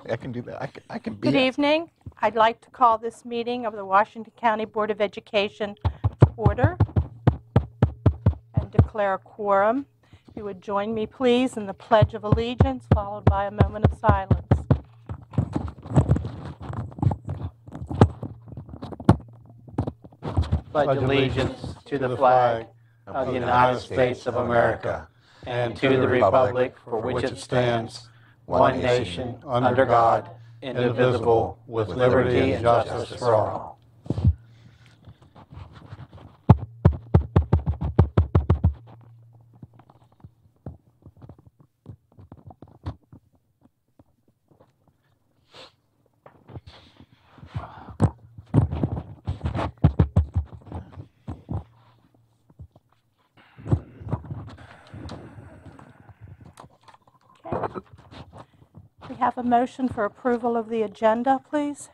I can do that. I can be Good evening. I'd like to call this meeting of the Washington County Board of Education to order and declare a quorum. If you would join me, please, in the Pledge of Allegiance, followed by a moment of silence. Pledge allegiance to the flag of the United States of America and to the republic for which it stands, one nation, under God, indivisible, with liberty and justice for all. We have a motion for approval of the agenda, please.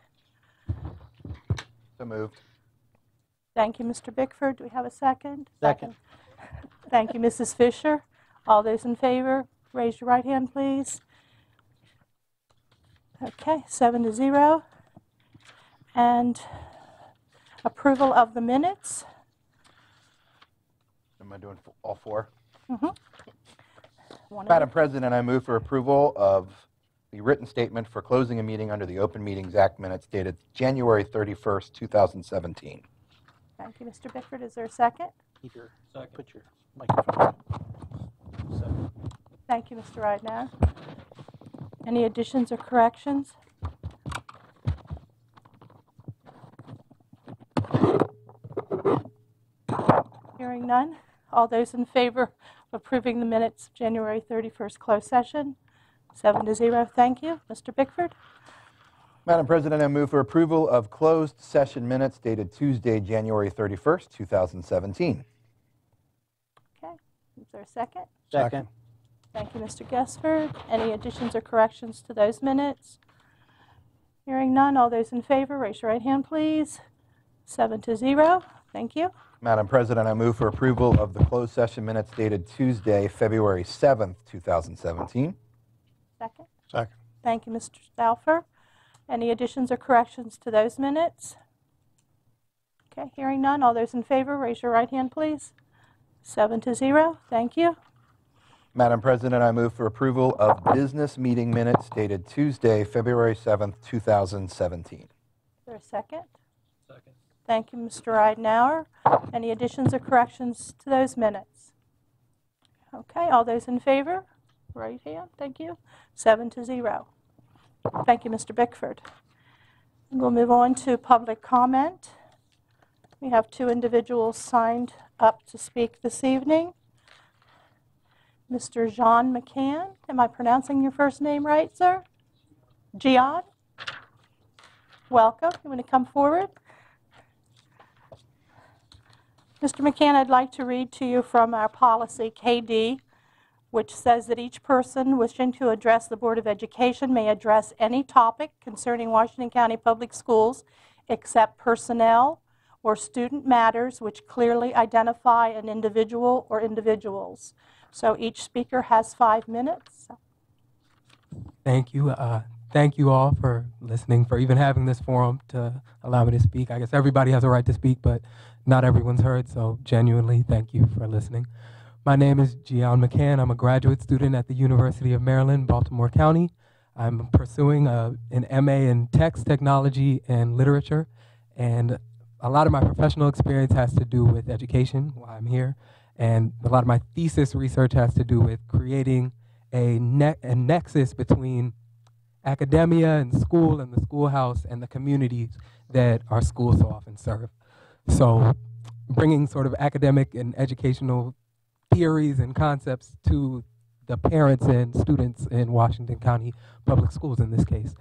So moved. Thank you, Mr. Bickford. Do we have a second? Second. Thank you, Mrs. Fisher. All those in favor, raise your right hand, please. Okay, 7-0. And approval of the minutes. Am I doing all four? One of Madam you. President, I move for approval of the written statement for closing a meeting under the Open Meetings Act minutes dated January 31st, 2017. Thank you, Mr. Bickford. Is there a second? Put your microphone. Thank you, Mr. Ridenour. Any additions or corrections? Hearing none. All those in favor of approving the minutes of January 31st closed session? 7-0. Thank you. Mr. Bickford? Madam President, I move for approval of closed session minutes dated Tuesday, January 31st, 2017. Okay. Is there a second? Second. Thank you, Mr. Guessford. Any additions or corrections to those minutes? Hearing none. All those in favor, raise your right hand, please. 7-0. Thank you. Madam President, I move for approval of the closed session minutes dated Tuesday, February 7th, 2017. Second. Second. Thank you, Mr. Stauffer. Any additions or corrections to those minutes? Okay, hearing none. All those in favor, raise your right hand, please. 7-0. Thank you. Madam President, I move for approval of business meeting minutes dated Tuesday, February 7th, 2017. Is there a second? Second. Thank you, Mr. Ridenour. Any additions or corrections to those minutes? Okay, all those in favor? Right hand, thank you. 7-0. Thank you, Mr. Bickford. And we'll move on to public comment. We have two individuals signed up to speak this evening. Mr. John McCann, am I pronouncing your first name right, sir? Gian? Welcome. You want to come forward? Mr. McCann, I'd like to read to you from our policy, KD, which says that each person wishing to address the Board of Education may address any topic concerning Washington County Public Schools except personnel or student matters which clearly identify an individual or individuals. So each speaker has 5 minutes. Thank you. Thank you all for listening, for even having this forum to allow me to speak. I guess everybody has a right to speak, but not everyone's heard, so genuinely thank you for listening. My name is Gian McCann. I'm a graduate student at the University of Maryland, Baltimore County. I'm pursuing an MA in text, technology, and literature, and a lot of my professional experience has to do with education while I'm here, and a lot of my thesis research has to do with creating a nexus between academia and school and the schoolhouse and the communities that our schools so often serve. So bringing sort of academic and educational theories and concepts to the parents and students in Washington County Public Schools in this case.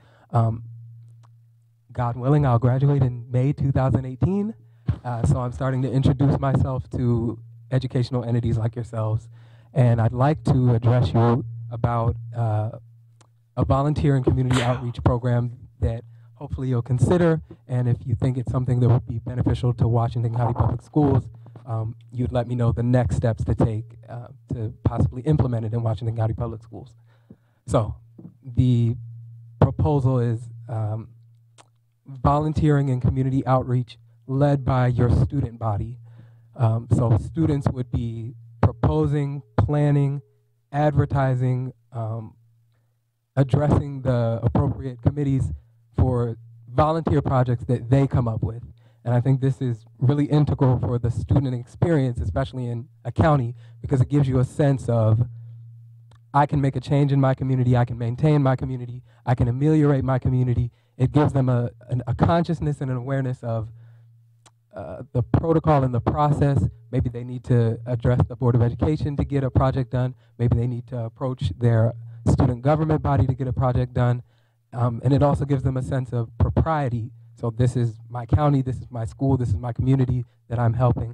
God willing, I'll graduate in May 2018, so I'm starting to introduce myself to educational entities like yourselves, and I'd like to address you about a volunteer and community outreach program that hopefully you'll consider, and if you think it's something that would be beneficial to Washington County Public Schools, you'd let me know the next steps to take to possibly implement it in Washington County Public Schools. So the proposal is volunteering and community outreach led by your student body. So students would be proposing, planning, advertising, addressing the appropriate committees for volunteer projects that they come up with. And I think this is really integral for the student experience, especially in a county, because it gives you a sense of, I can make a change in my community, I can maintain my community, I can ameliorate my community. It gives them a consciousness and an awareness of the protocol and the process. Maybe they need to address the Board of Education to get a project done. Maybe they need to approach their student government body to get a project done. And it also gives them a sense of propriety. So this is my county, this is my school, this is my community that I'm helping.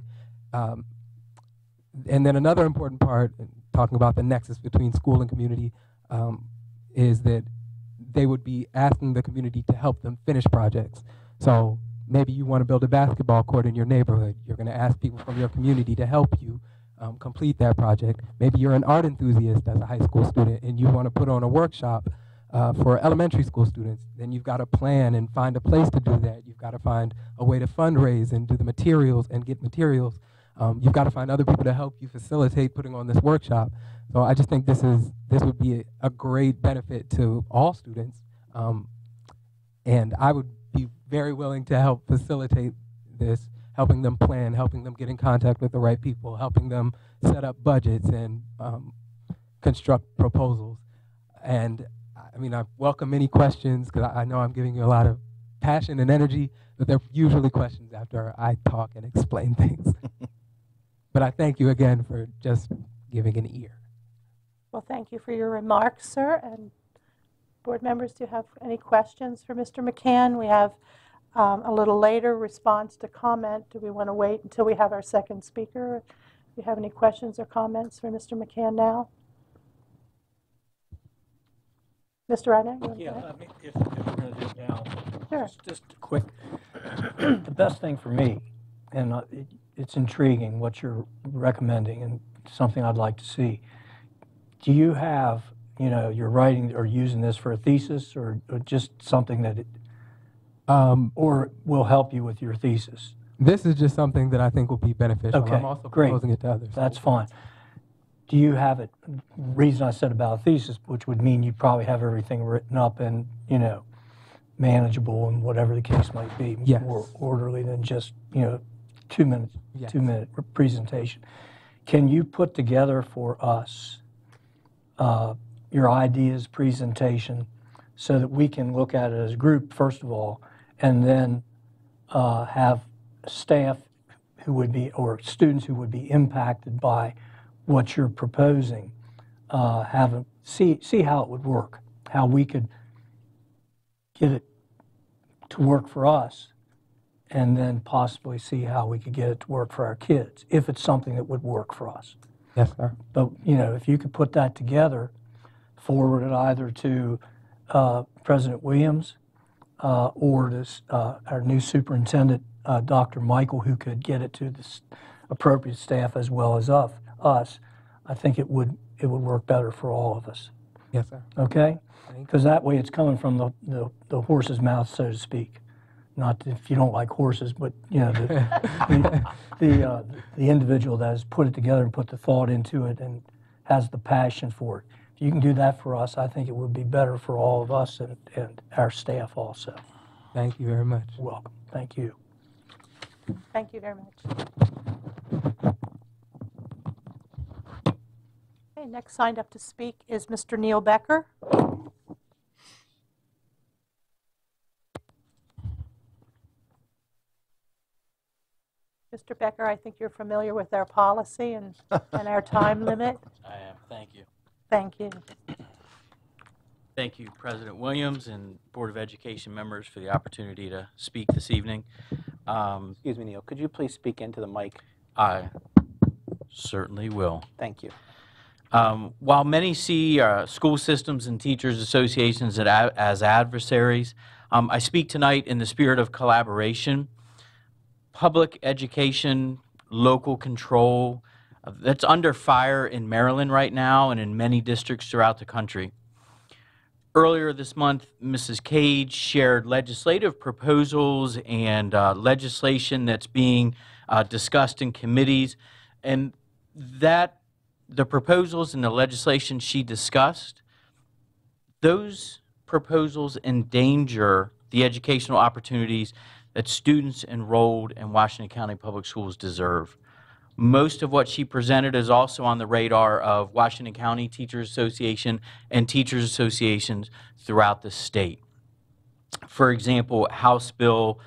And then another important part, talking about the nexus between school and community, is that they would be asking the community to help them finish projects. So maybe you want to build a basketball court in your neighborhood. You're going to ask people from your community to help you complete that project. Maybe you're an art enthusiast as a high school student and you want to put on a workshop for elementary school students. Then you've got to plan and find a place to do that. You've got to find a way to fundraise and do the materials and get materials. You've got to find other people to help you facilitate putting on this workshop. So I just think this would be a great benefit to all students. And I would be very willing to help facilitate this, helping them plan, helping them get in contact with the right people, helping them set up budgets and construct proposals. And I mean, I welcome any questions because I know I'm giving you a lot of passion and energy, but they're usually questions after I talk and explain things. But I thank you again for just giving an ear. Well, thank you for your remarks, sir. And board members, do you have any questions for Mr. McCann? We have a little later response to comment. Do we want to wait until we have our second speaker? Do you have any questions or comments for Mr. McCann now? Mr. Reinick? Yeah, I mean, if we're going to do it now, Sure. just quick. The best thing for me, and it's intriguing what you're recommending and something I'd like to see. Do you have, you're writing or using this for a thesis or just something that or will help you with your thesis? This is just something that I think will be beneficial. Okay, I'm also great. proposing it to others. That's fine. Do you have it, reason I said about a thesis, which would mean you probably have everything written up and, manageable and whatever the case might be, Yes. more orderly than just, 2 minutes, Yes. 2-minute presentation. Can you put together for us your ideas, presentation, so that we can look at it as a group, first of all, and then have staff who would be, or students who would be impacted by what you're proposing, see how it would work, how we could get it to work for us, and then possibly see how we could get it to work for our kids, if it's something that would work for us. Yes, sir. But, if you could put that together, forward it either to President Williams or to our new superintendent, Dr. Michael, who could get it to the appropriate staff as well as us, I think it would work better for all of us. Yes, sir. Okay? Thank you. Because that way it's coming from the horse's mouth, so to speak. Not if you don't like horses, but the individual that has put it together and put the thought into it and has the passion for it. If you can do that for us, I think it would be better for all of us and our staff also. Thank you very much. You're welcome. Thank you. Thank you very much. Okay, next signed up to speak is Mr. Neil Becker. Mr. Becker, I think you're familiar with our policy and our time limit. I am. Thank you. Thank you. Thank you, President Williams and Board of Education members for the opportunity to speak this evening. Excuse me, Neil. Could you please speak into the mic? I certainly will. Thank you. While many see school systems and teachers associations as adversaries, I speak tonight in the spirit of collaboration. Public education, local control, that's under fire in Maryland right now and in many districts throughout the country. Earlier this month, Mrs. Cage shared legislative proposals and legislation that's being discussed in committees, and that the proposals and the legislation she discussed, those proposals endanger the educational opportunities that students enrolled in Washington County Public Schools deserve. Most of what she presented is also on the radar of Washington County Teachers Association and teachers associations throughout the state. For example, House Bill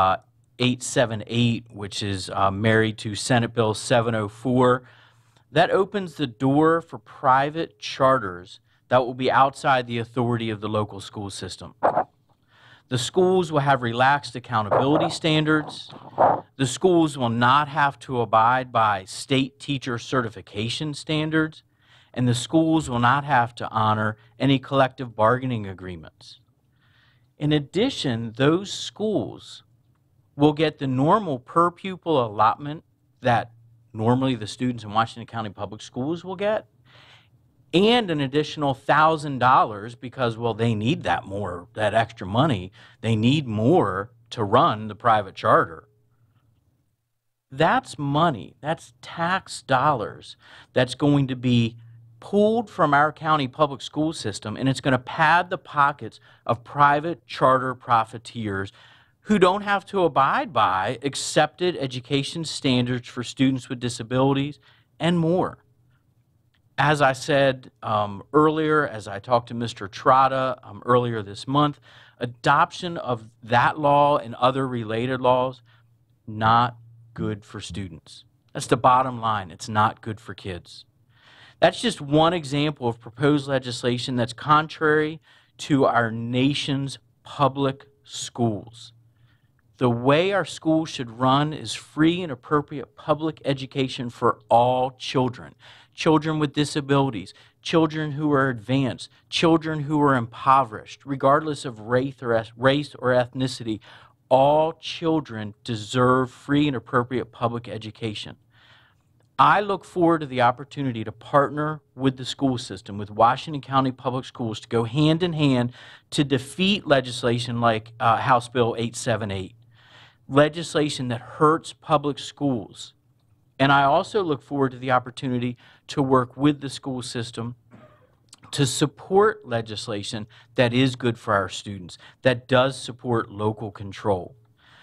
878, which is married to Senate Bill 704, that opens the door for private charters that will be outside the authority of the local school system. The schools will have relaxed accountability standards. The schools will not have to abide by state teacher certification standards, and the schools will not have to honor any collective bargaining agreements. In addition, those schools will get the normal per pupil allotment that normally the students in Washington County Public Schools will get, and an additional $1,000 because, well, they need that extra money. They need more to run the private charter. That's money, that's tax dollars that's going to be pulled from our county public school system, and it's going to pad the pockets of private charter profiteers who don't have to abide by accepted education standards for students with disabilities and more. As I said earlier, as I talked to Mr. Trotta earlier this month, adoption of that law and other related laws, not good for students. That's the bottom line. It's not good for kids. That's just one example of proposed legislation that's contrary to our nation's public schools. The way our schools should run is free and appropriate public education for all children. Children with disabilities, children who are advanced, children who are impoverished, regardless of race or ethnicity. All children deserve free and appropriate public education. I look forward to the opportunity to partner with the school system, with Washington County Public Schools, to go hand in hand to defeat legislation like House Bill 878, legislation that hurts public schools. And I also look forward to the opportunity to work with the school system to support legislation that is good for our students, that does support local control.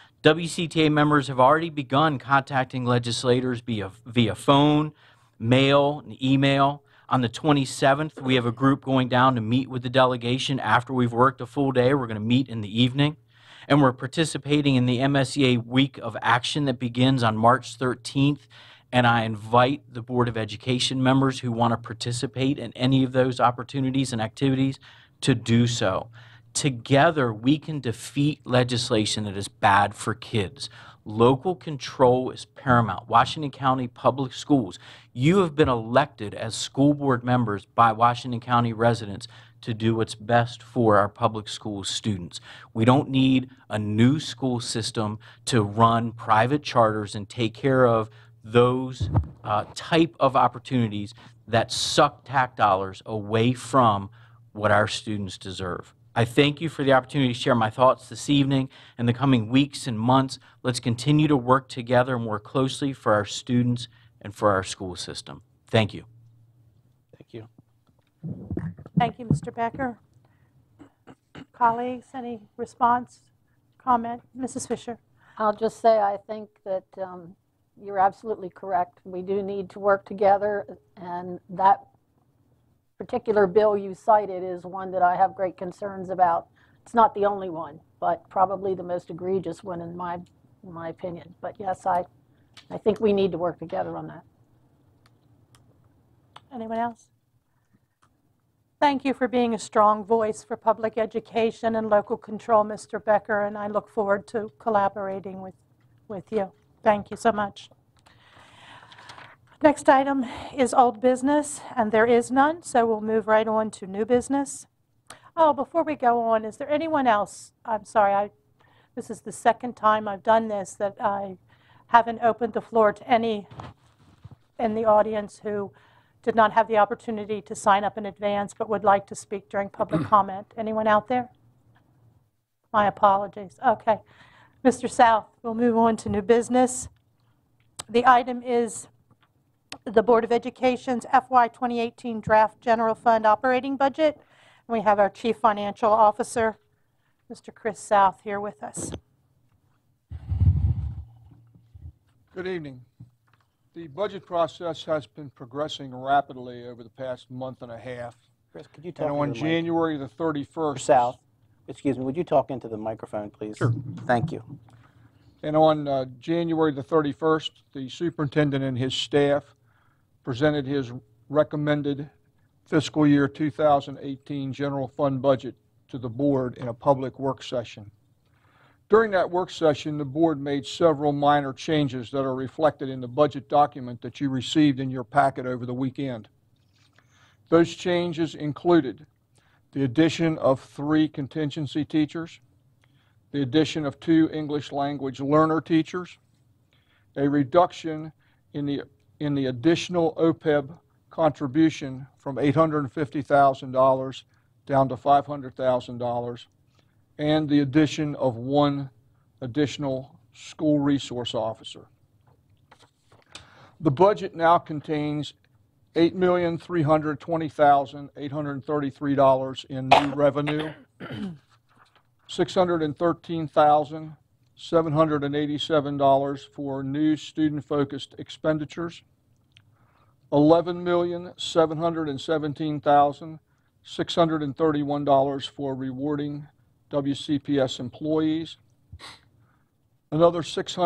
WCTA members have already begun contacting legislators via phone, mail, and email. On the 27th, we have a group going down to meet with the delegation after we've worked a full day. We're going to meet in the evening. And we're participating in the MSEA Week of Action that begins on March 13th. And I invite the Board of Education members who want to participate in any of those opportunities and activities to do so. Together, we can defeat legislation that is bad for kids. Local control is paramount. Washington County Public Schools, you have been elected as school board members by Washington County residents to do what's best for our public school students. We don't need a new school system to run private charters and take care of those type of opportunities that suck tax dollars away from what our students deserve. I thank you for the opportunity to share my thoughts this evening. In the coming weeks and months, let's continue to work together more closely for our students and for our school system. Thank you. Thank you. Thank you, Mr. Becker. Colleagues, any response, comment? Mrs. Fisher. I'll just say I think that you're absolutely correct. We do need to work together, and that particular bill you cited is one that I have great concerns about. It's not the only one, but probably the most egregious one in my opinion. But yes, I think we need to work together on that. Anyone else? Thank you for being a strong voice for public education and local control, Mr. Becker, and I look forward to collaborating with you. Thank you so much. Next item is old business, and there is none, so we'll move right on to new business. Oh, before we go on, is there anyone else? I'm sorry, this is the second time I've done this that I haven't opened the floor to any in the audience who did not have the opportunity to sign up in advance but would like to speak during public comment. Anyone out there? My apologies. Okay. Mr. South, we'll move on to new business. The item is the Board of Education's FY 2018 Draft General Fund Operating Budget. We have our Chief Financial Officer, Mr. Chris South, here with us. Good evening. The budget process has been progressing rapidly over the past month and a half. Chris, could you talk And into on the mic? January the 31st, South, excuse me, would you talk into the microphone, please? Sure. Thank you. and on January the 31st, the superintendent and his staff presented his recommended fiscal year 2018 general fund budget to the board in a public work session. During that work session, the board made several minor changes that are reflected in the budget document that you received in your packet over the weekend. Those changes included the addition of 3 contingency teachers, the addition of 2 English language learner teachers, a reduction in the additional OPEB contribution from $850,000 down to $500,000, and the addition of 1 additional school resource officer. The budget now contains $8,320,833 in new revenue, $613,787 for new student-focused expenditures, $11,717,631 for rewarding WCPS employees, another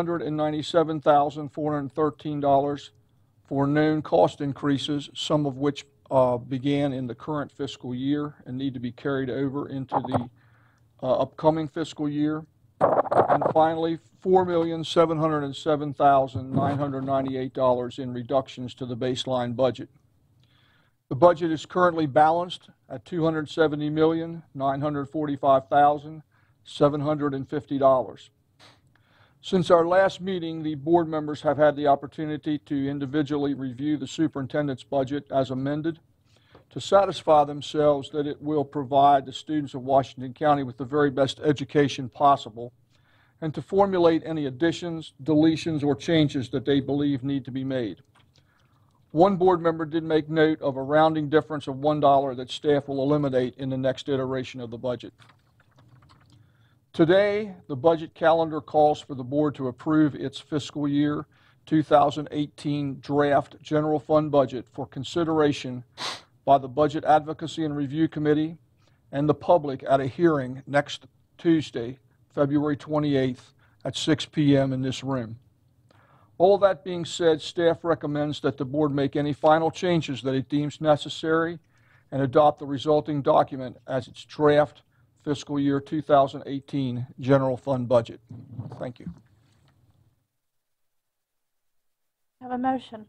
$697,413 for known cost increases, some of which began in the current fiscal year and need to be carried over into the upcoming fiscal year. And finally, $4,707,998 in reductions to the baseline budget. The budget is currently balanced at $270,945,750. Since our last meeting, the board members have had the opportunity to individually review the superintendent's budget as amended to satisfy themselves that it will provide the students of Washington County with the very best education possible, and to formulate any additions, deletions, or changes that they believe need to be made. One board member did make note of a rounding difference of $1 that staff will eliminate in the next iteration of the budget. Today, the budget calendar calls for the board to approve its fiscal year 2018 draft general fund budget for consideration by the Budget Advocacy and Review Committee and the public at a hearing next Tuesday, February 28th at 6 p.m. in this room. All that being said, staff recommends that the board make any final changes that it deems necessary and adopt the resulting document as its draft fiscal year 2018 general fund budget. Thank you. Have a motion.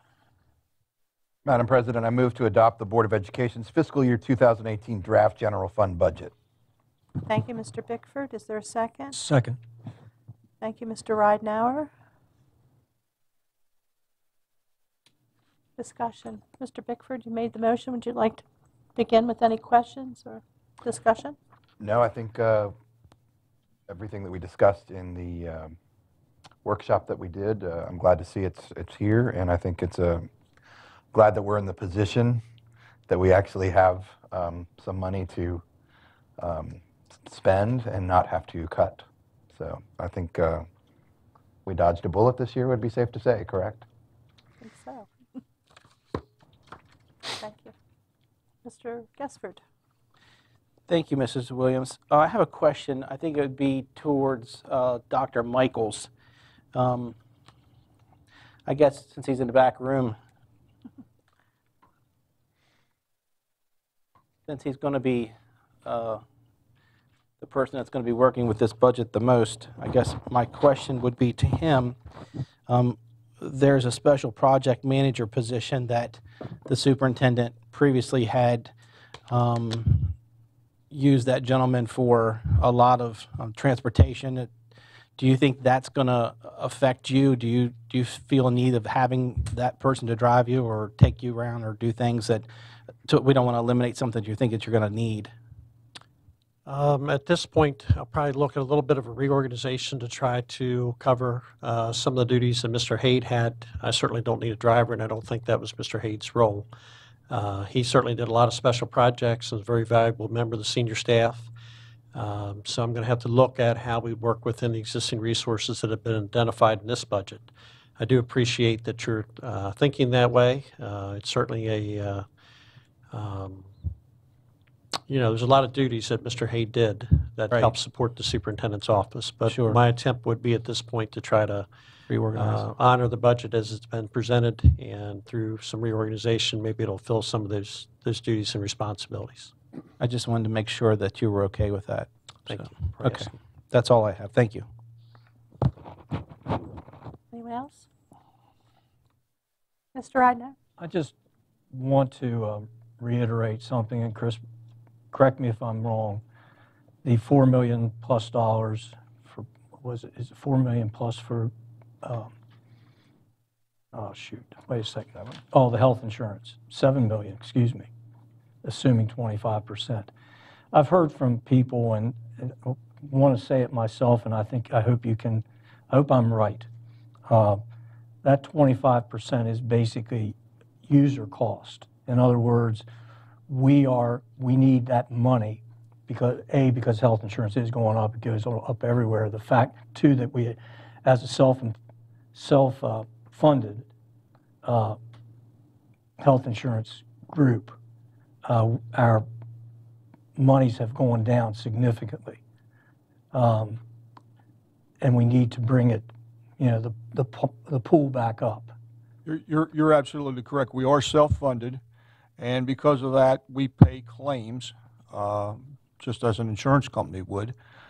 Madam President, I move to adopt the Board of Education's fiscal year 2018 draft general fund budget. Thank you, Mr. Bickford. Is there a second? Second. Thank you, Mr. Ridenhour. Discussion. Mr. Bickford, you made the motion. Would you like to begin with any questions or discussion? No, I think everything that we discussed in the workshop that we did, I'm glad to see it's here, and I think it's glad that we're in the position that we actually have some money to spend and not have to cut. So I think we dodged a bullet this year, would be safe to say, correct? I think so. Thank you. Mr. Gesford. Thank you, Mrs. Williams. I have a question. I think it would be towards Dr. Michaels. I guess since he's in the back room, since he's going to be the person that's going to be working with this budget the most, I guess my question would be to him. There's a special project manager position that the superintendent previously had used that gentleman for a lot of transportation Do you think that's going to affect you? Do you feel a need of having that person to drive you or take you around or do things that we don't want to eliminate something you think that you're going to need? At this point, I'll probably look at a little bit of a reorganization to try to cover some of the duties that Mr. Haid had. I certainly don't need a driver, and I don't think that was Mr. Haid's role. He certainly did a lot of special projects and was a very valuable member of the senior staff. So I'm going to have to look at how we work within the existing resources that have been identified in this budget. I do appreciate that you're thinking that way. It's certainly a there's a lot of duties that Mr. Haid did that Right. help support the superintendent's office. But Sure. my attempt would be at this point to try to Reorganize. honor the budget as it's been presented, and through some reorganization, maybe it'll fill some of those duties and responsibilities. I just wanted to make sure that you were okay with that. Thank So, you. for Okay. asking. That's all I have. Thank you. Anyone else? Mr. Idner? I just want to reiterate something, and Chris, correct me if I'm wrong. The $4 million plus dollars for, is it $4 million plus for, wait a second. Oh, the health insurance, $7 million, excuse me, assuming 25%. I've heard from people, and want to say it myself, and I hope I'm right. That 25% is basically user cost. In other words, we need that money because health insurance is going up. It goes up everywhere. The fact too that we, as a self-funded health insurance group, our monies have gone down significantly, and we need to bring it, the pool back up. You're absolutely correct. We are self-funded, and because of that, we pay claims, just as an insurance company would.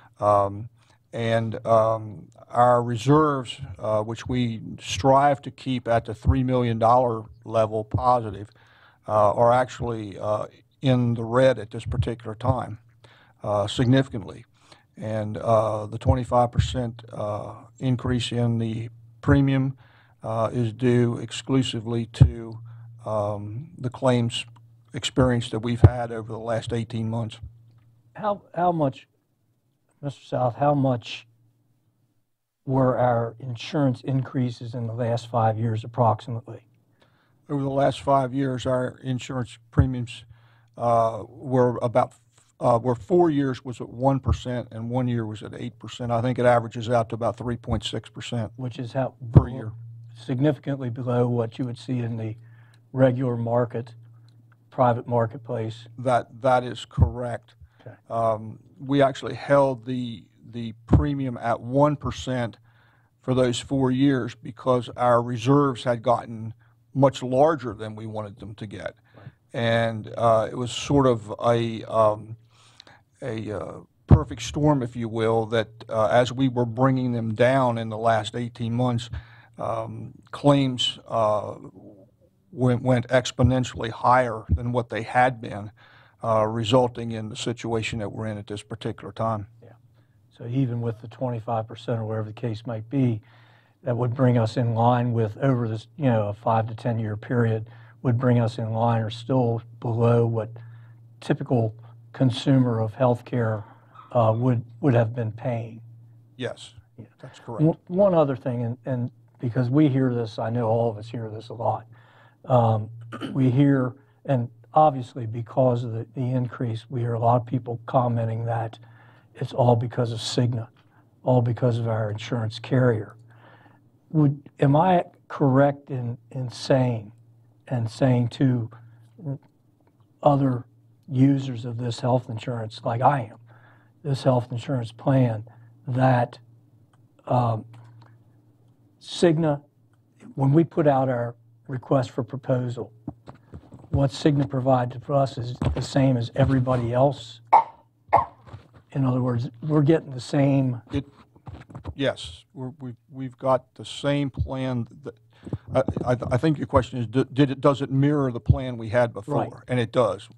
Our reserves, which we strive to keep at the $3 million level positive, are actually in the red at this particular time, significantly. And the 25% increase in the premium is due exclusively to the claims experience that we've had over the last 18 months. How much, Mr. South, how much were our insurance increases in the last 5 years approximately? Over the last 5 years, our insurance premiums were 4 years was at 1% and 1 year was at 8%. I think it averages out to about 3.6%. Which is how per year. Significantly below what you would see in the regular market, private marketplace. That is correct. Okay. We actually held the premium at 1% for those 4 years because our reserves had gotten much larger than we wanted them to get. Right. And it was sort of a perfect storm, if you will, that as we were bringing them down in the last 18 months, claims went exponentially higher than what they had been, resulting in the situation that we're in at this particular time. Yeah. So even with the 25% or whatever the case might be, that would bring us in line with, over this, a 5 to 10 year period, would bring us in line or still below what typical consumer of healthcare would have been paying. Yes, Yeah. that's correct. One other thing, and because we hear this, I know all of us hear this a lot. We hear, and obviously because of the increase, we hear a lot of people commenting that it's all because of Cigna, all because of our insurance carrier. Am I correct in saying to other users of this health insurance, like I am, this health insurance plan, that Cigna, when we put out our request for proposal, what Cigna provided for us is the same as everybody else? In other words, we're getting the same. Yes, we've got the same plan. I think your question is, does it mirror the plan we had before? Right. And it does.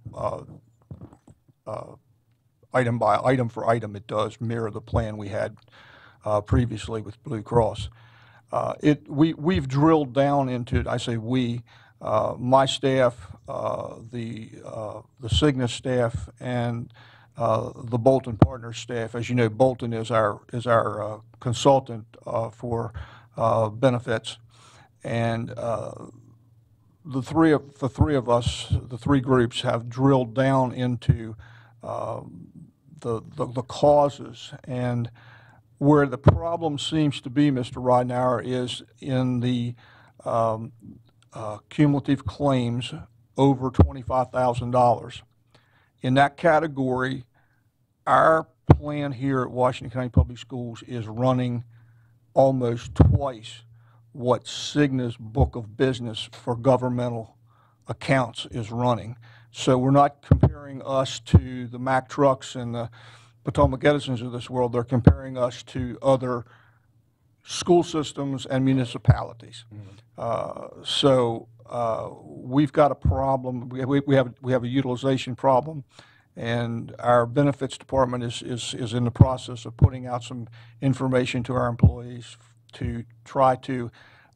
Item by item for item, it does mirror the plan we had previously with Blue Cross. We've drilled down into, I say we, my staff, the Cigna staff, and the Bolton Partners staff. As you know, Bolton is our consultant for benefits, and the three of us, the three groups, have drilled down into the causes, and where the problem seems to be, Mr. Ridenour, is in the cumulative claims over $25,000. In that category, our plan here at Washington County Public Schools is running almost twice what Cigna's book of business for governmental accounts is running. So we're not comparing us to the Mack Trucks and the Potomac Edisons of this world. They're comparing us to other school systems and municipalities. So we've got a problem. We have a utilization problem, and our benefits department is in the process of putting out some information to our employees to try to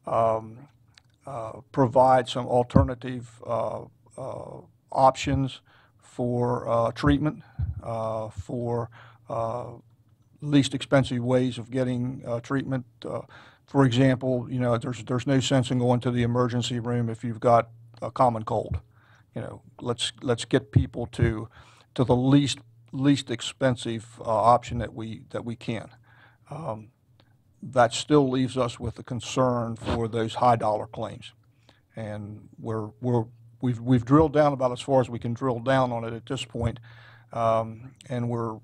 provide some alternative options for treatment, for least expensive ways of getting treatment. For example, you know, there's no sense in going to the emergency room if you've got a common cold. You know, let's get people to the least expensive option that we can. That still leaves us with a concern for those high dollar claims, and we've drilled down about as far as we can drill down on it at this point, and we're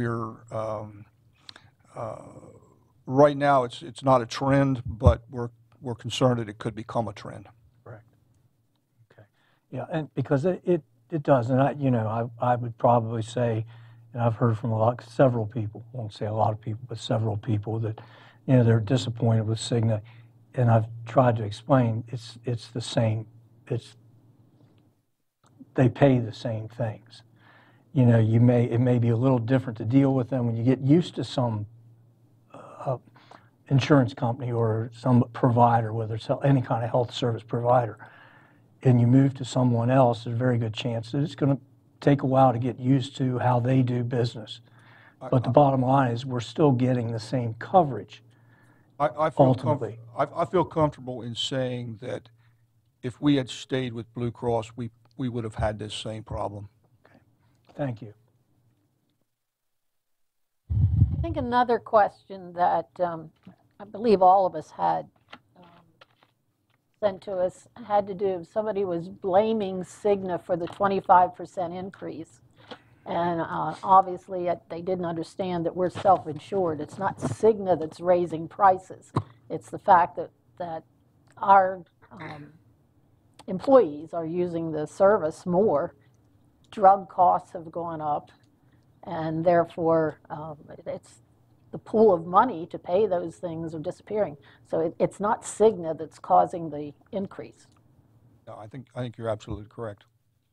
right now it's not a trend, but we're concerned that it could become a trend. Correct. Okay. Yeah, and because it does, and I would probably say, and I've heard from several people, I won't say a lot of people, but several people that, you know, they're disappointed with Cigna, and I've tried to explain it's the same. They pay the same things. You know, it may be a little different to deal with them when you get used to some insurance company or some provider, whether it's any kind of health service provider, and you move to someone else. There's a very good chance that it's going to take a while to get used to how they do business. But the bottom line is we're still getting the same coverage. I feel comfortable in saying that if we had stayed with Blue Cross, we would have had this same problem. Okay. Thank you. I think another question that I believe all of us had sent to us had to do, somebody was blaming Cigna for the 25% increase. And obviously they didn't understand that we're self-insured. It's not Cigna that's raising prices. It's the fact that our employees are using the service more. Drug costs have gone up, and therefore it's the pool of money to pay those things are disappearing. So it's not Cigna that's causing the increase. No, I think you're absolutely correct.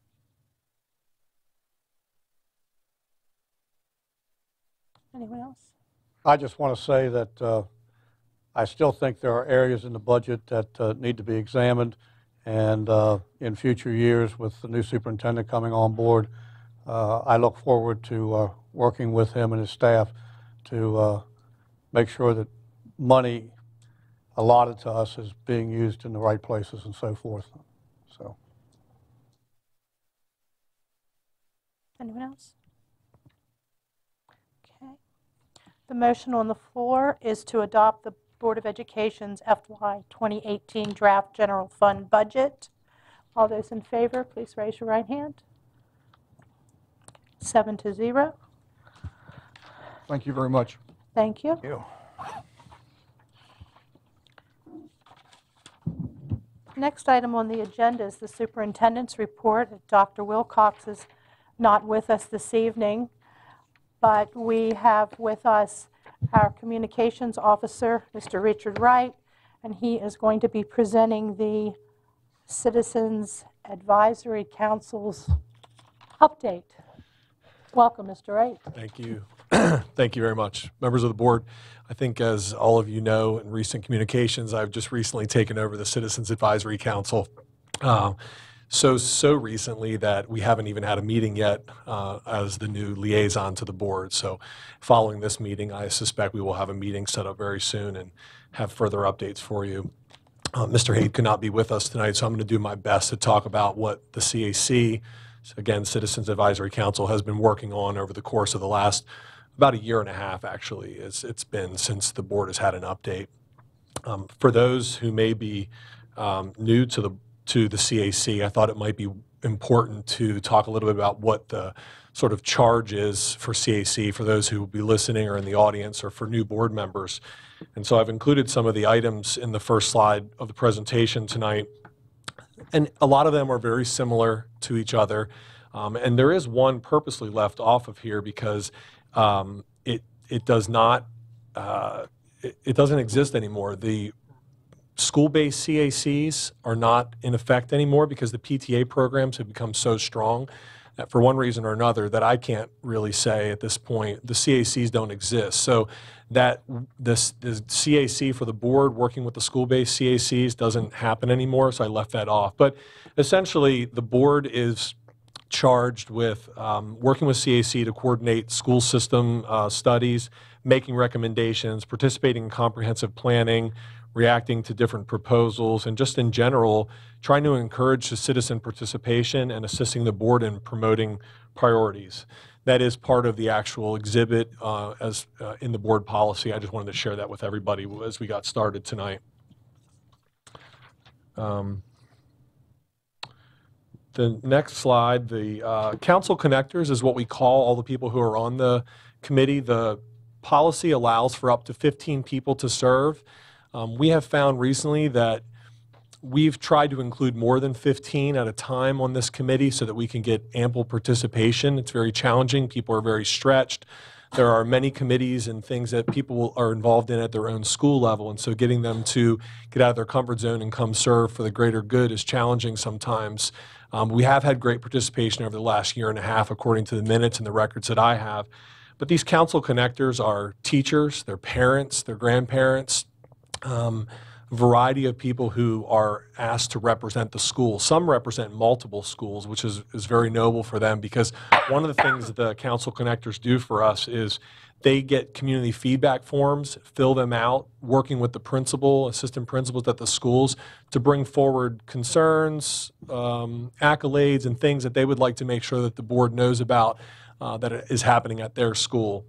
Anyone else? I just want to say that I still think there are areas in the budget that need to be examined, and in future years with the new superintendent coming on board, I look forward to working with him and his staff to make sure that money allotted to us is being used in the right places and so forth. So, anyone else? Okay. The motion on the floor is to adopt the Board of Education's FY 2018 draft general fund budget. All those in favor, please raise your right hand. 7-0. Thank you very much. Thank you. Thank you. Next item on the agenda is the superintendent's report. Dr. Wilcox is not with us this evening, but we have with us our communications officer, Mr. Richard Wright, and he is going to be presenting the Citizens Advisory Council's update. Welcome, Mr. Wright. Thank you. Thank you very much. Members of the board, I think as all of you know in recent communications, I've just recently taken over the Citizens Advisory Council. So recently that we haven't even had a meeting yet as the new liaison to the board. So following this meeting, I suspect we will have a meeting set up very soon and have further updates for you. Mr. Haight could not be with us tonight, so I'm going to do my best to talk about what the CAC, so again, Citizens Advisory Council, has been working on over the course of the last about a year and a half, actually. It's been since the board has had an update. For those who may be new to the CAC, I thought it might be important to talk a little bit about what the sort of charge is for CAC for those who will be listening or in the audience or for new board members. And so I've included some of the items in the first slide of the presentation tonight. And a lot of them are very similar to each other. And there is one purposely left off of here because it does not, it doesn't exist anymore. The school-based CACs are not in effect anymore because the PTA programs have become so strong that for one reason or another that I can't really say at this point, the CACs don't exist. So that the CAC for the board working with the school-based CACs doesn't happen anymore, so I left that off. But essentially, the board is charged with working with CAC to coordinate school system studies, making recommendations, participating in comprehensive planning, reacting to different proposals, and just in general, trying to encourage the citizen participation and assisting the board in promoting priorities. That is part of the actual exhibit in the board policy. I just wanted to share that with everybody as we got started tonight. The next slide, the council connectors is what we call all the people who are on the committee. The policy allows for up to 15 people to serve. We have found recently that we've tried to include more than 15 at a time on this committee so that we can get ample participation. It's very challenging. People are very stretched. There are many committees and things that people are involved in at their own school level, and so getting them to get out of their comfort zone and come serve for the greater good is challenging sometimes. We have had great participation over the last year and a half, according to the minutes and the records that I have. But these council connectors are teachers, they're parents, they're grandparents, variety of people who are asked to represent the school. Some represent multiple schools, which is very noble for them, because one of the things that the council connectors do for us is they get community feedback forms, fill them out, working with the principal, assistant principals at the schools to bring forward concerns, accolades, and things that they would like to make sure that the board knows about that is happening at their school.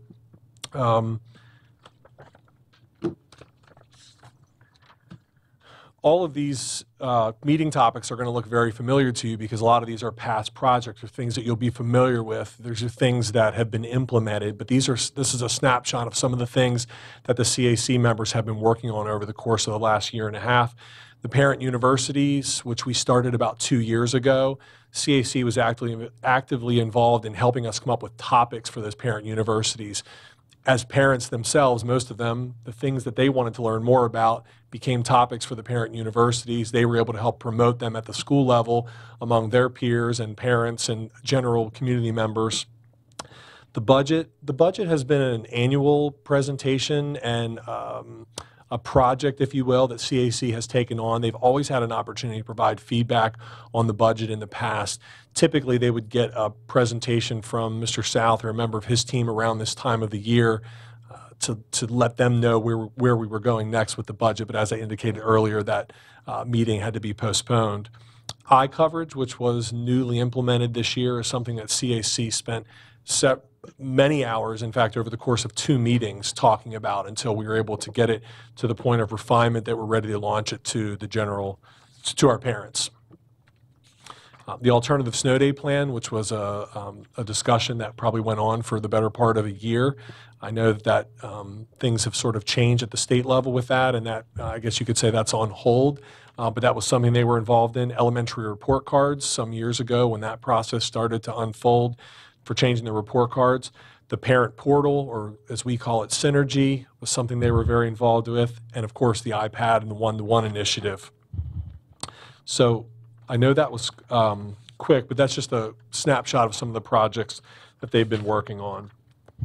All of these meeting topics are going to look very familiar to you because a lot of these are past projects or things that you'll be familiar with. There's things that have been implemented, but this is a snapshot of some of the things that the CAC members have been working on over the course of the last year and a half. The parent universities, which we started about 2 years ago, CAC was actively involved in helping us come up with topics for those parent universities. As parents themselves, most of them, the things that they wanted to learn more about became topics for the parent universities. They were able to help promote them at the school level among their peers and parents and general community members. The budget has been an annual presentation and a project, if you will, that CAC has taken on. They've always had an opportunity to provide feedback on the budget in the past. Typically, they would get a presentation from Mr. South or a member of his team around this time of the year to let them know where we were going next with the budget. But as I indicated earlier, that meeting had to be postponed. iCoverage, which was newly implemented this year, is something that CAC spent many hours, in fact, over the course of 2 meetings talking about until we were able to get it to the point of refinement that we're ready to launch it to to our parents. The alternative snow day plan, which was a discussion that probably went on for the better part of a year. I know that things have sort of changed at the state level with that, and that I guess you could say that's on hold. But that was something they were involved in. Elementary report cards some years ago when that process started to unfold for changing the report cards. The parent portal, or as we call it, Synergy, was something they were very involved with. And of course, the iPad and the one-to-one initiative. So I know that was quick, but that's just a snapshot of some of the projects that they've been working on.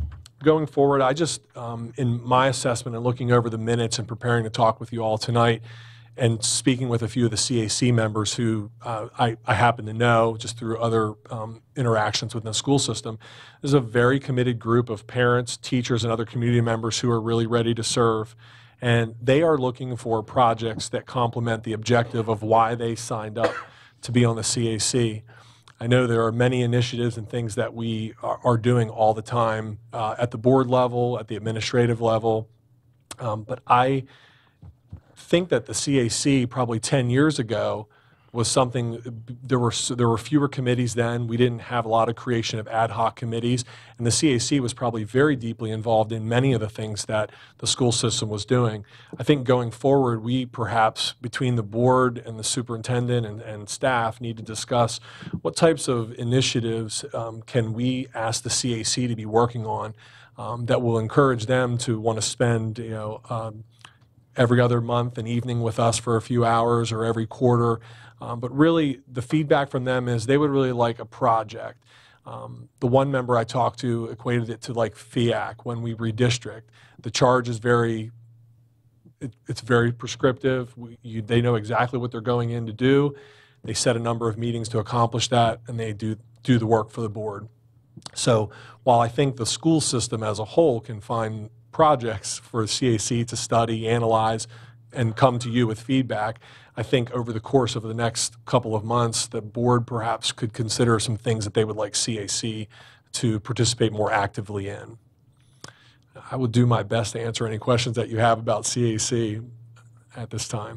going forward, I just, in my assessment and looking over the minutes and preparing to talk with you all tonight, and speaking with a few of the CAC members who I happen to know just through other interactions within the school system, there's a very committed group of parents, teachers, and other community members who are really ready to serve. And they are looking for projects that complement the objective of why they signed up to be on the CAC. I know there are many initiatives and things that we are doing all the time at the board level, at the administrative level, but I think that the CAC probably 10 years ago was something, there were fewer committees then. We didn't have a lot of creation of ad hoc committees, and the CAC was probably very deeply involved in many of the things that the school system was doing. I think going forward, we perhaps, between the board and the superintendent and staff, need to discuss what types of initiatives can we ask the CAC to be working on that will encourage them to want to spend, every other month an evening with us for a few hours or every quarter. But really, the feedback from them is they would really like a project. The one member I talked to equated it to like FIAC when we redistrict. The charge is it's very prescriptive. They know exactly what they're going in to do. They set a number of meetings to accomplish that, and they do the work for the board. So while I think the school system as a whole can find projects for CAC to study, analyze, and come to you with feedback, I think over the course of the next couple of months, the board perhaps could consider some things that they would like CAC to participate more actively in. I will do my best to answer any questions that you have about CAC at this time.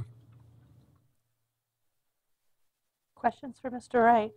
Questions for Mr. Wright?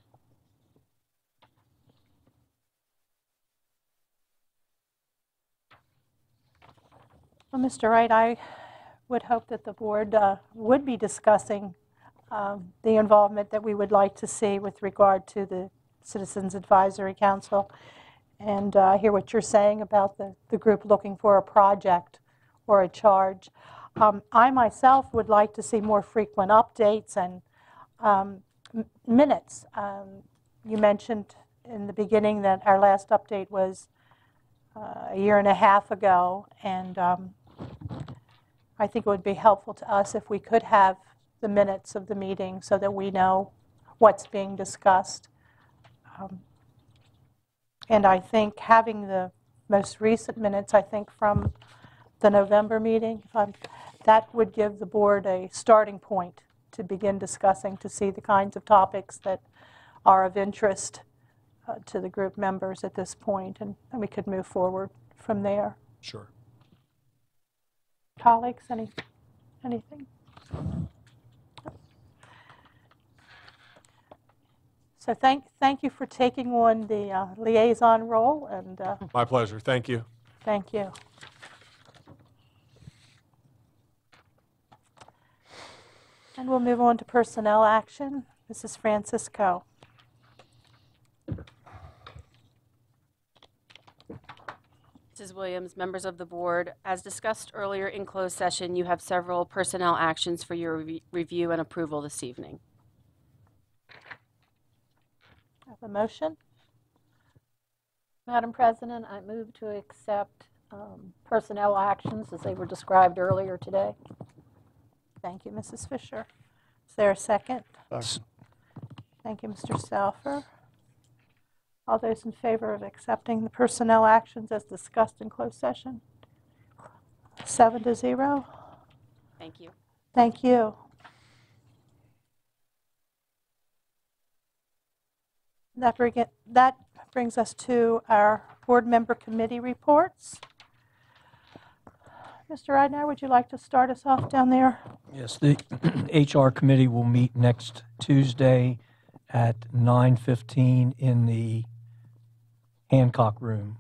Well, Mr. Wright, I would hope that the board would be discussing the involvement that we would like to see with regard to the Citizens Advisory Council. And I hear what you're saying about the group looking for a project or a charge. I myself would like to see more frequent updates and minutes. You mentioned in the beginning that our last update was a year and a half ago, and I think it would be helpful to us if we could have the minutes of the meeting so that we know what's being discussed. And I think having the most recent minutes, I think from the November meeting, that would give the board a starting point to begin discussing, to see the kinds of topics that are of interest to the group members at this point, and we could move forward from there. Sure. Colleagues, anything? So thank you for taking on the liaison role, and My pleasure. Thank you. thank you. And we'll move on to personnel action. Mrs. Francisco. Mrs. Williams, members of the board, as discussed earlier in closed session, you have several personnel actions for your review and approval this evening. Have a motion? Madam President, I move to accept personnel actions as they were described earlier today. Thank you, Mrs. Fisher. Is there a second? Thank you, Mr. Stauffer. All those in favor of accepting the personnel actions as discussed in closed session? 7-0. Thank you. Thank you. That brings us to our board member committee reports. Mr. Ridenour, would you like to start us off down there? Yes, the HR committee will meet next Tuesday at 9:15 in the Hancock room.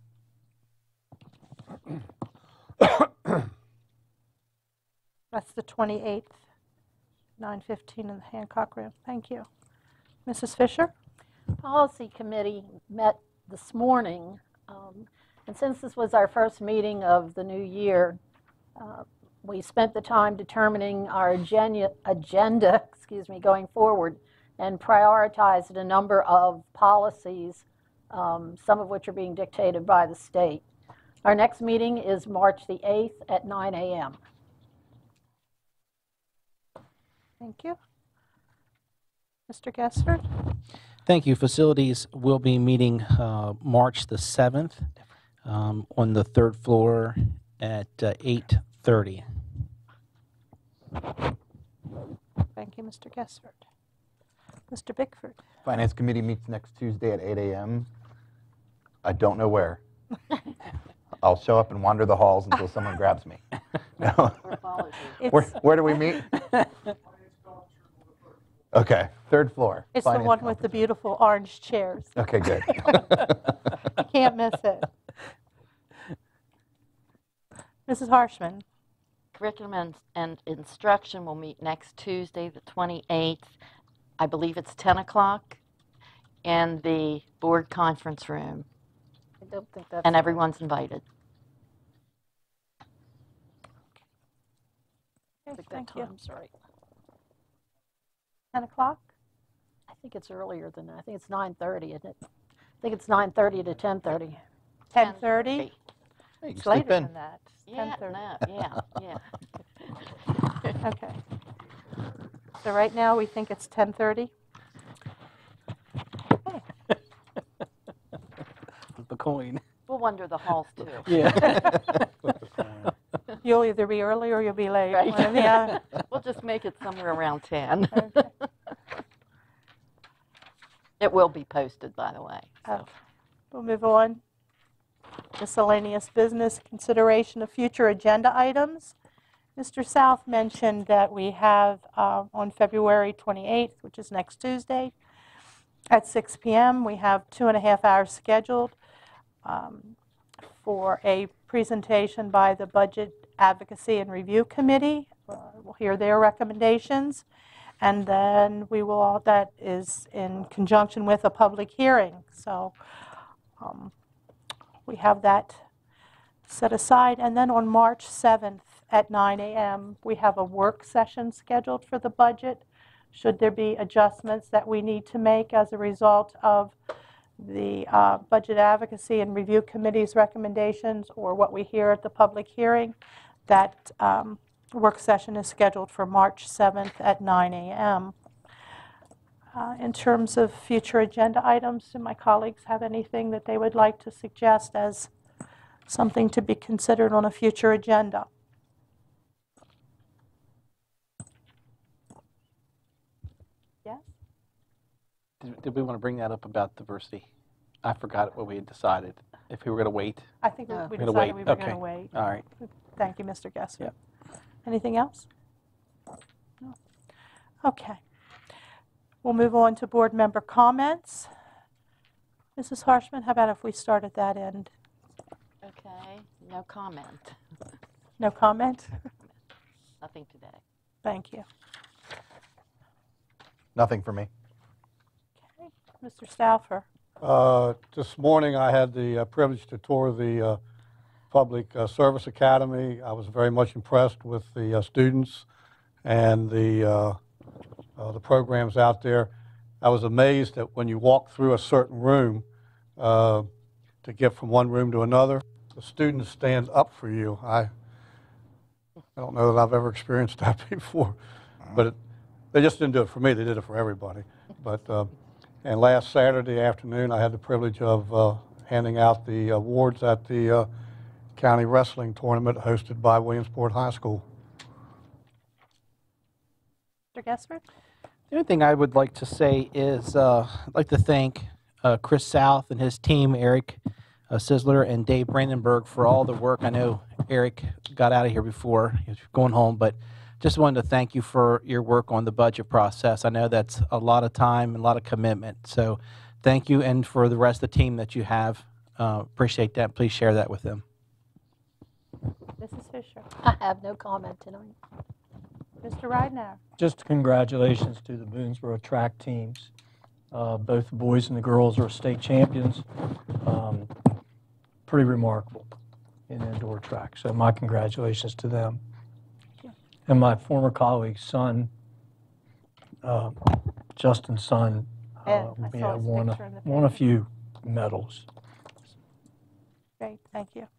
That's the 28th, 9:15 in the Hancock room. Thank you. Mrs. Fisher? Policy Committee met this morning, and since this was our first meeting of the new year, we spent the time determining our agenda going forward, and prioritized a number of policies some of which are being dictated by the state. Our next meeting is March the 8th at 9 a.m. Thank you. Mr. Gessford? Thank you. Facilities will be meeting March the 7th on the third floor at 8:30. Thank you, Mr. Gessford. Mr. Bickford? Finance Committee meets next Tuesday at 8 a.m. I don't know where. I'll show up and wander the halls until someone grabs me. No. Where do we meet? Okay, third floor. It's the Finance one with the beautiful orange chairs. Okay, good. You can't miss it. Mrs. Harshman? Curriculum and instruction will meet next Tuesday, the 28th. I believe it's 10 o'clock in the board conference room, I don't think that's and everyone's invited. I think Thank that you. time's right. 10 o'clock? I think it's earlier than that. I think it's 9:30, isn't it? I think it's 9:30 to 10:30. 10:30? Hey, you It's can later sleep in. than that. It's Yeah, 10:30. no, yeah. Okay. So right now, we think it's 10:30? Okay. The coin. We'll wander the halls too. Yeah. You'll either be early or you'll be late. Right. One or the other. We'll just make it somewhere around 10. Okay. It will be posted, by the way. So. Okay. We'll move on. Miscellaneous business, consideration of future agenda items. Mr. South mentioned that we have on February 28th, which is next Tuesday, at 6 p.m., we have 2.5 hours scheduled for a presentation by the Budget Advocacy and Review Committee. We'll hear their recommendations, and then we will all, that is in conjunction with a public hearing. So we have that set aside. And then on March 7th at 9 a.m., we have a work session scheduled for the budget. Should there be adjustments that we need to make as a result of the Budget Advocacy and Review Committee's recommendations or what we hear at the public hearing, that work session is scheduled for March 7th at 9 a.m. In terms of future agenda items, do my colleagues have anything that they would like to suggest as something to be considered on a future agenda? Yes? Did we want to bring that up about diversity? I forgot what we had decided. If we were going to wait. I think we We're gonna decided wait. we were going Okay. to wait. All right. Thank you, Mr. Gessler. Yep. Anything else? No. Okay. We'll move on to board member comments. Mrs. Harshman, how about if we start at that end? Okay, no comment. No comment? Nothing today. Thank you. Nothing for me. Okay. Mr. Stauffer. This morning, I had the privilege to tour the Public Service Academy. I was very much impressed with the students and the programs out there. I was amazed that when you walk through a certain room to get from one room to another, the students stand up for you. I don't know that I've ever experienced that before, but they just didn't do it for me. They did it for everybody. But and last Saturday afternoon, I had the privilege of handing out the awards at the county wrestling tournament hosted by Williamsport High School. Mr. Gessler? The only thing I would like to say is I'd like to thank Chris South and his team, Eric Sisler and Dave Brandenburg, for all the work. I know Eric got out of here before he was going home, but just wanted to thank you for your work on the budget process. I know that's a lot of time and a lot of commitment. So thank you, and for the rest of the team that you have. Appreciate that. Please share that with them. Mrs. Fisher? I have no comment tonight. Mr. Ridenour? Just congratulations to the Boonesboro track teams. Both the boys and the girls are state champions. Pretty remarkable in indoor track. So my congratulations to them. And my former colleague's son, Justin's son, Ed, I saw his won picture in the a paper. few medals. Great, thank you.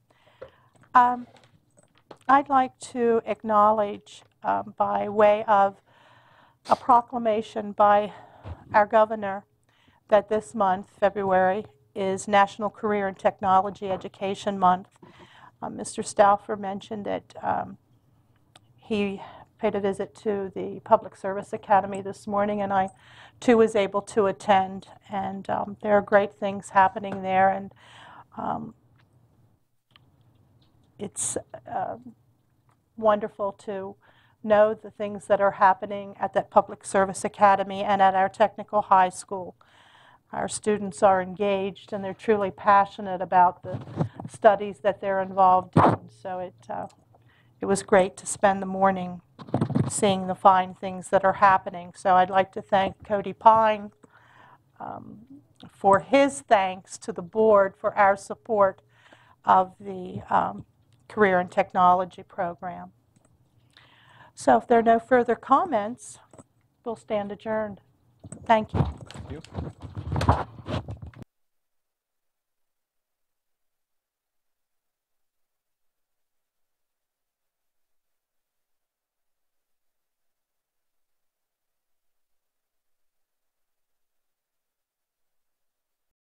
I'd like to acknowledge by way of a proclamation by our governor that this month, February, is National Career and Technology Education Month. Mr. Stauffer mentioned that he paid a visit to the Public Service Academy this morning, and I too was able to attend, and there are great things happening there, and it's wonderful to know the things that are happening at that Public Service Academy and at our technical high school. Our students are engaged and they're truly passionate about the studies that they're involved in. So it was great to spend the morning seeing the fine things that are happening. So I'd like to thank Cody Pine for his thanks to the board for our support of the Career and Technology program. So if there are no further comments, we'll stand adjourned. Thank you. Thank you.